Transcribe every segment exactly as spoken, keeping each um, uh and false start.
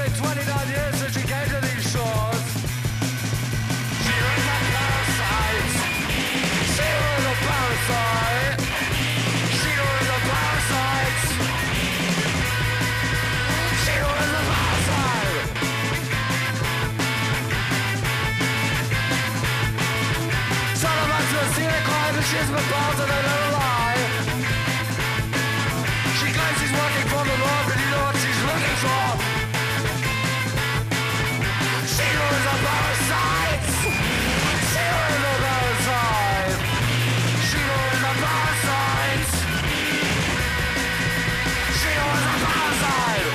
twenty-nine years since she came to these shores. She was a parasite. She was a parasite. She was a parasite. She was a parasite. Some of us will see her climb and she's been bound to they never lie. She claims she's working for the Lord, but you know what she's looking for? She was a parasite. She was a parasite. She was a parasite. She was a parasite.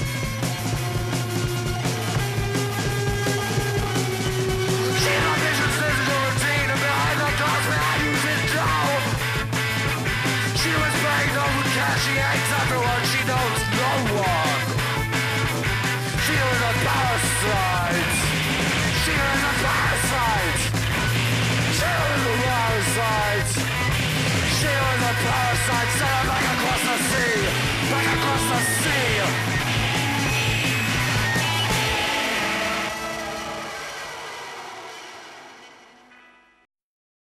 She had visions, this is a routine, and behind the doors behind you sit down. She was begged over cash, she hates everyone, she knows no one. She was a parasite. She was a parasite.